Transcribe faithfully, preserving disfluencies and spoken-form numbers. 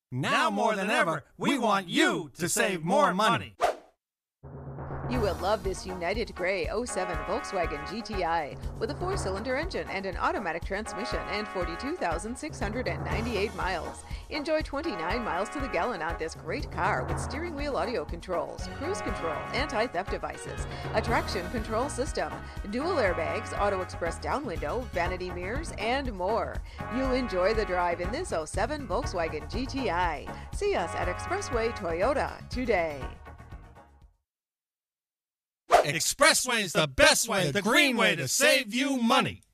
Now more than ever, we want you to save more money. You will love this United Grey oh seven Volkswagen G T I with a four-cylinder engine and an automatic transmission and forty-two thousand six hundred ninety-eight miles. Enjoy twenty-nine miles to the gallon on this great car with steering wheel audio controls, cruise control, anti-theft devices, a traction control system, dual airbags, auto express down window, vanity mirrors, and more. You'll enjoy the drive in this oh seven Volkswagen G T I. See us at Expressway Toyota today. Expressway is the best way, the green way to save you money.